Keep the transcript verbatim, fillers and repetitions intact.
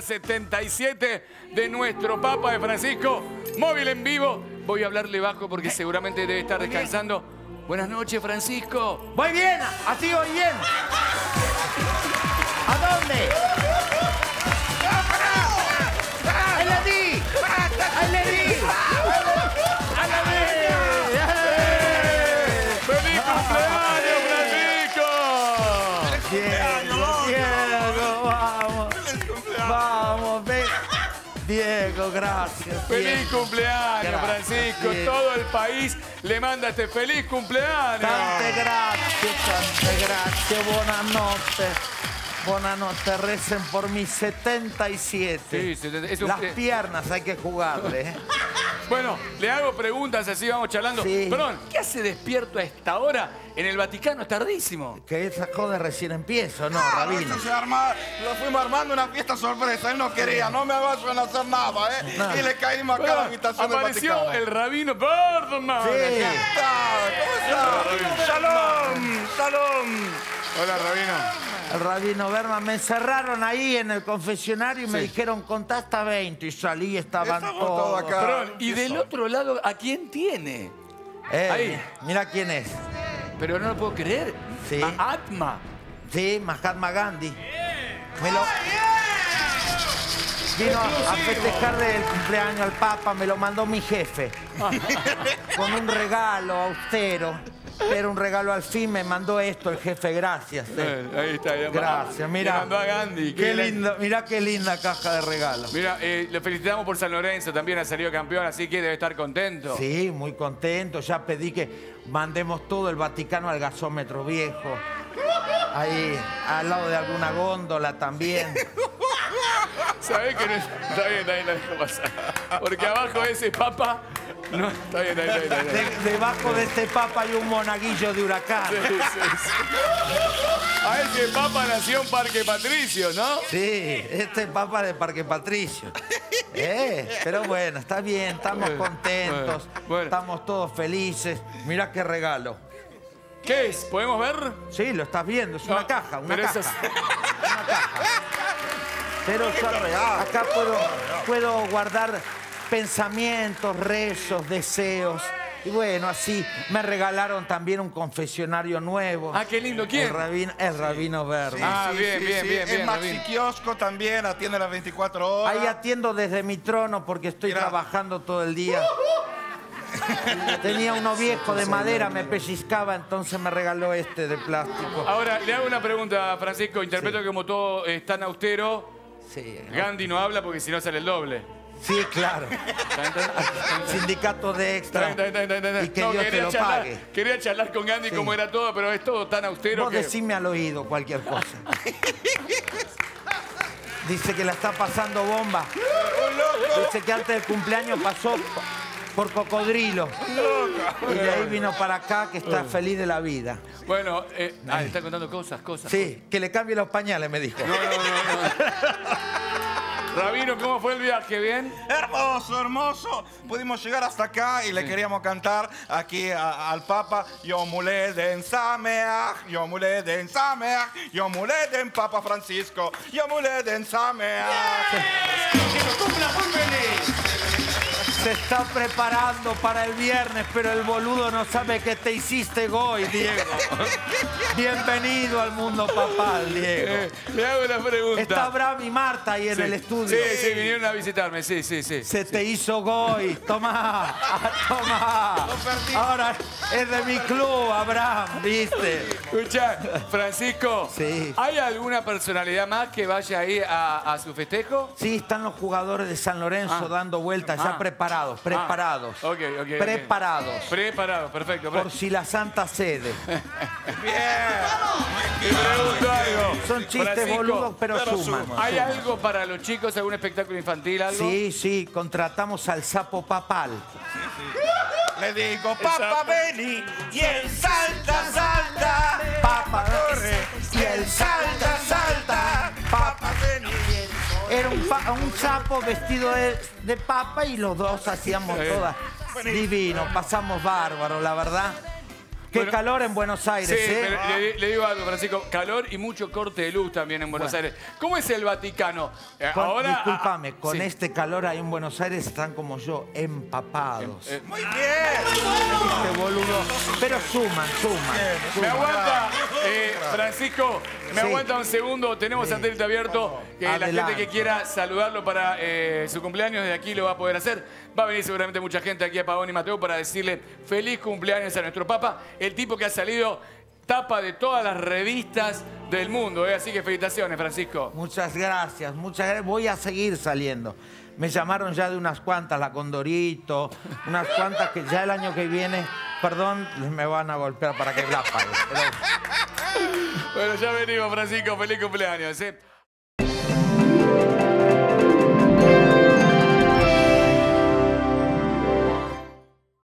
setenta y siete de nuestro Papa de Francisco. Móvil en vivo. Voy a hablarle bajo porque seguramente debe estar descansando. Buenas noches, Francisco. Voy bien, así voy bien. ¿A dónde? ¡Ahí le di! ¡Ahí le di! ¡Ahí le di! ¡Feliz cumpleaños, Francisco! Diego, Diego, vamos. Vamos, ven. Diego, gracias. ¡Feliz Diego. cumpleaños, Gracias, Francisco! Diego. Todo el país le manda este feliz cumpleaños. Tante grazie, tante grazie, buonanotte. Buonanotte, recen por mis setenta y siete. Sí, setenta, es un- Las piernas hay que jugarle. ¿eh? Bueno, le hago preguntas, así vamos charlando. Sí. Perdón, ¿qué hace despierto a esta hora en el Vaticano? Es tardísimo. Que esa joda recién empiezo, ¿no, Ah, Rabino? Se arma, lo fuimos armando una fiesta sorpresa. Él no quería, no me avanzan a hacer nada, ¿eh? No. Y le caímos a Bueno, cada habitación del apareció Vaticano. el rabino. Perdón, Sí. ¿Cómo está? ¡Shalom! ¡Shalom! Hola, rabino. El Rabino Berman, me encerraron ahí en el confesionario y me dijeron, contá hasta veinte. Y salí y estaban Estamos todos. todos acá. Perdón, y del otro lado, ¿a quién tiene? Eh, Ahí. Mira quién es. Pero no lo puedo creer. Sí. A Atma. Sí, Mahatma Gandhi. Me lo... Vino a a festejarle el cumpleaños al Papa, me lo mandó mi jefe. Con un regalo austero. Era un regalo al fin, me mandó esto el jefe, gracias. eh. Eh, ahí está. ya- Gracias, mira. Le mandó a Gandhi. Qué le- lindo, mira qué linda caja de regalo. Mira, eh, le felicitamos por San Lorenzo, también ha salido campeón, así que debe estar contento. Sí, muy contento. Ya pedí que mandemos todo el Vaticano al gasómetro viejo. Ahí, al lado de alguna góndola también. ¿Sabés que no es? Está bien, está bien, la dejo pasar. Porque abajo de ese papa... No, está bien, está bien, está bien. Está bien. De- debajo de este papa hay un monaguillo de huracán. Sí, sí, sí. A ese papa nació en Parque Patricio, ¿no? Sí, este papa de Parque Patricio. Eh, pero bueno, está bien, estamos Bueno, contentos, bueno, bueno. estamos todos felices. Mira qué regalo. ¿Qué es? ¿Podemos ver? Sí, lo estás viendo, es una No, caja, una pero caja. eso es- Una caja. Pero yo acá puedo, puedo guardar pensamientos, rezos, deseos. Y bueno, así me regalaron también un confesionario nuevo. Ah, qué lindo. ¿Quién? El rabino, el rabino Verde. Ah, bien, bien, bien, Es bien, Maxi Rabín. Kiosco también, atiende las veinticuatro horas. Ahí atiendo desde mi trono porque estoy Mirá. trabajando todo el día. Tenía uno viejo de madera, me pellizcaba, entonces me regaló este de plástico. Ahora, le hago una pregunta, Francisco. Interpreto que como todo es tan austero, Sí, Gandhi no habla porque si no sale el doble. sí, claro. Sindicato de extra. Está bien, está bien, está bien, está bien. Y que No, Dios te quería lo charlar, pague. Quería charlar con Gandhi Sí. como era todo, pero es todo tan austero Vos que... decime al oído cualquier cosa. Dice que la está pasando bomba. Dice que antes del cumpleaños pasó por Cocodrilo. Y de ahí vino para acá que está feliz de la vida. Bueno, eh, ah, le está contando cosas, cosas. Sí, que le cambie los pañales, me dijo. No, no, no, no. Rabino, ¿cómo fue el viaje? ¿Bien? Hermoso, hermoso. Pudimos llegar hasta acá y le queríamos cantar aquí a- al Papa. Yo muleden Sameach, yo muleden Sameach, yo muleden Papa Francisco, yo muleden Sameach. Se está preparando para el viernes, pero el boludo no sabe que te hiciste hoy, Diego. Bienvenido al mundo papal, Diego. Eh, le hago una pregunta. Está Abraham y Marta ahí en Sí. el estudio. Sí, sí, vinieron a visitarme, sí, sí, sí. Se te hizo Goy. Tomá, tomá. Ahora es de mi club, Abraham, ¿viste? Escucha, Francisco, Sí. ¿hay alguna personalidad más que vaya ahí a, a su festejo? Sí, están los jugadores de San Lorenzo Ah. dando vueltas, ya Ah. preparados, preparados. Ah, ok, ok, ok. Preparados. Preparados, perfecto. Por si la Santa Cede. Y pregunto algo. Son chistes Francisco, boludos, pero, pero suman. suman. ¿hay algo para los chicos, algún espectáculo infantil, algo? Sí, sí, contratamos al sapo papal. Le digo, Papa, vení, y él salta, salta. Papa, Corre, y él salta, salta. Papa, vení. Era un, pa- un sapo vestido de, de papa y los dos hacíamos Sí. todas. Divino, pasamos bárbaro, la verdad. Qué Bueno, calor en Buenos Aires, Sí, ¿eh? pero le, le digo algo, Francisco. Calor y mucho corte de luz también en Buenos Bueno. Aires. ¿Cómo es el Vaticano? Eh, Con- ahora, discúlpame, ah, con sí. este calor ahí en Buenos Aires están como yo, empapados. Eh, Muy bien. Este boludo. Pero suman, suman. Me suman. aguanta, eh, Francisco, me Sí. aguanta un segundo. Tenemos Sí. satélite abierto. Que la Adelante. gente que quiera saludarlo para eh, su cumpleaños desde aquí lo va a poder hacer. Va a venir seguramente mucha gente aquí a Pavón y Mateo para decirle feliz cumpleaños a nuestro Papa, el tipo que ha salido tapa de todas las revistas del mundo. ¿eh? Así que felicitaciones, Francisco. Muchas gracias, muchas gracias. Voy a seguir saliendo. Me llamaron ya de unas cuantas, la Condorito, unas cuantas que ya el año que viene, perdón, me van a golpear para que la pague. Pero... Bueno, ya venimos, Francisco. Feliz cumpleaños. ¿eh?